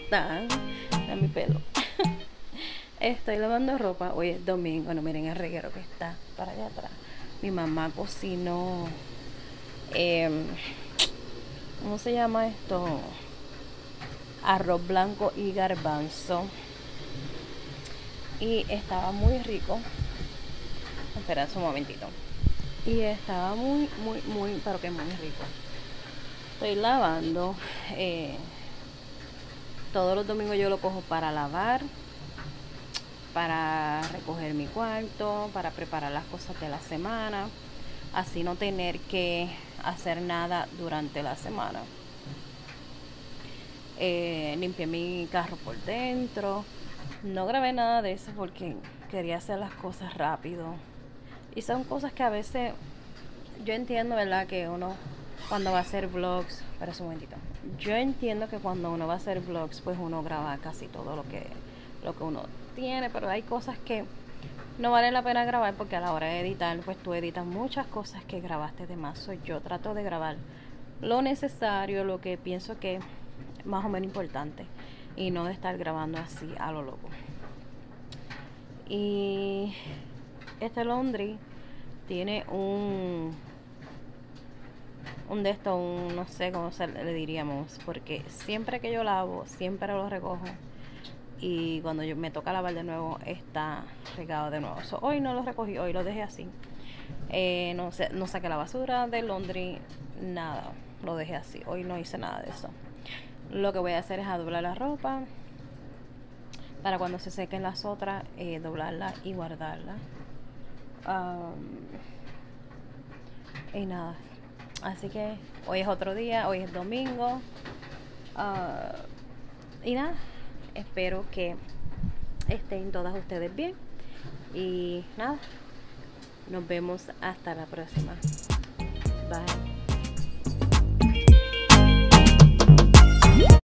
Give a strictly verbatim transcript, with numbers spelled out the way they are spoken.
están? Mira mi pelo. Estoy lavando ropa. Hoy es domingo. No, miren el reguero que está para allá atrás. Mi mamá cocinó. Eh, ¿Cómo se llama esto? Arroz blanco y garbanzo. Y estaba muy rico. Espera un momentito. Y estaba muy, muy, muy, pero que muy rico. Estoy lavando. Eh, todos los domingos yo lo cojo para lavar, para recoger mi cuarto, para preparar las cosas de la semana. Así no tener que hacer nada durante la semana. Eh, limpié mi carro por dentro. No grabé nada de eso porque quería hacer las cosas rápido. Y son cosas que a veces yo entiendo, ¿verdad? Que uno cuando va a hacer vlogs, espera un momentito. Yo entiendo que cuando uno va a hacer vlogs, pues uno graba casi todo lo que, lo que uno tiene, pero hay cosas que no vale la pena grabar porque a la hora de editar, pues tú editas muchas cosas que grabaste de más. So, yo trato de grabar lo necesario, lo que pienso que es más o menos importante y no de estar grabando así a lo loco. Y este laundry tiene un un de estos, un, no sé cómo se le diríamos, porque siempre que yo lavo, siempre lo recojo y cuando yo me toca lavar de nuevo está regado de nuevo. So, hoy no lo recogí, hoy lo dejé así. Eh, no, sé, no saqué la basura del laundry, nada, lo dejé así. Hoy no hice nada de eso. Lo que voy a hacer es a doblar la ropa para cuando se sequen las otras, eh, doblarla y guardarla. Um, y nada, así que hoy es otro día, hoy es domingo. Uh, y nada, espero que estén todas ustedes bien. Y nada, nos vemos hasta la próxima. Bye.